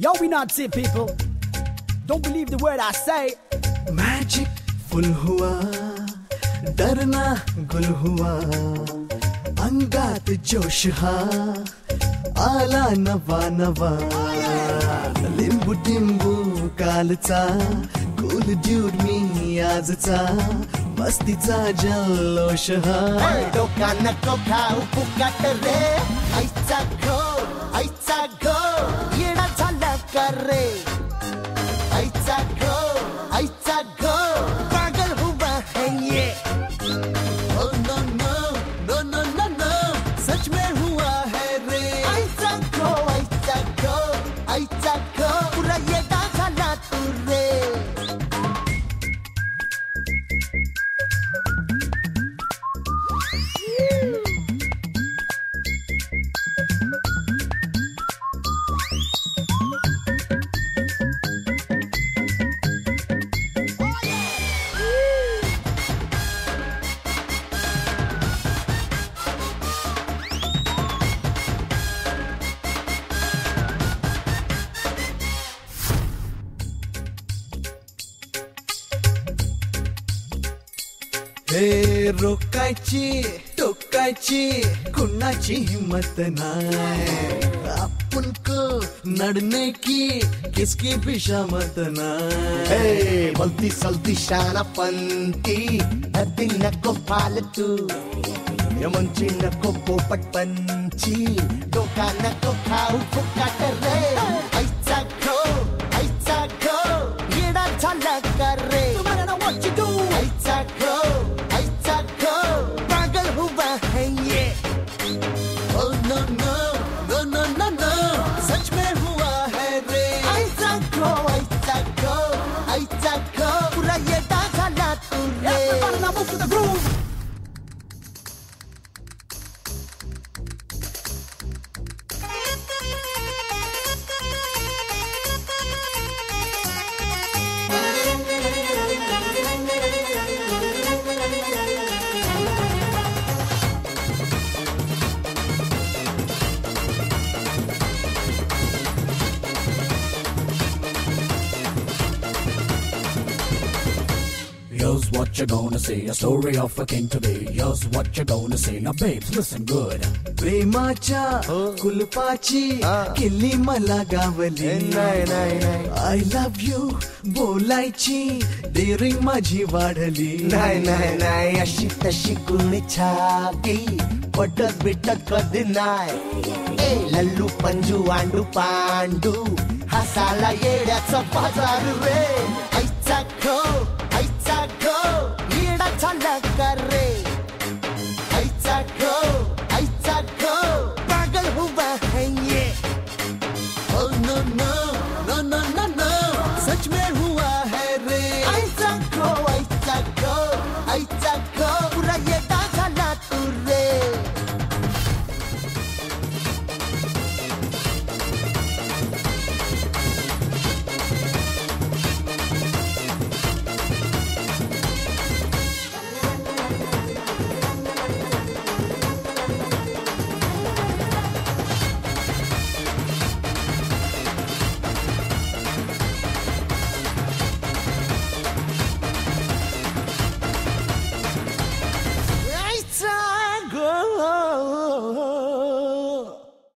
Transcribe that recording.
Yo, we not see people. Don't believe the word I say. Magic full हुआ, डरना गुल हुआ, अंगात जोश हा, आला नवा नवा, लिंबू टिंबू कालचा, कूल ड्यूड मी आजचा, मस्तीचा जल्लोष हा. डोका नको खाऊ फुकट रे, आईचा घो येणा झाला का रे. आईचा घो पागल हुआ है ये. Oh no no no no no no, सच में हुआ है रे. आईचा घो पूरा येणा झाला तू रे. हे रोकायची टोकायची कुणाची हिम्मत नाय. आपण को नडने की किसकी भी शामत नाय. बोलती सलती शाना पंती, धरती नको फालतू, यमनची नको पोपट पंची. डोका नको खाऊ फुकट रे. आईचा घो येणा झाला का रे. आईचा घो पागल हुआ है ये. Oh no no no no no no, सच में हुआ है रे. आईचा घो पूरा येणा झाला तू रे. Everybody now move to the groove. Here's what you're gonna see, a story of a king to be. Here's what you're gonna see, now babes listen good. प्रेमाच्या कुलपाची किल्ली मला गावली. आय लव्ह यू बोलायची डेअरिंग माझी वाढली. नाही अशी तशी कुणी छाती पटत बिटत कधी नाय. ए लल्लू पंजू आंडू पांडू हसाला येड्याचा बाजार रे. आईचा घो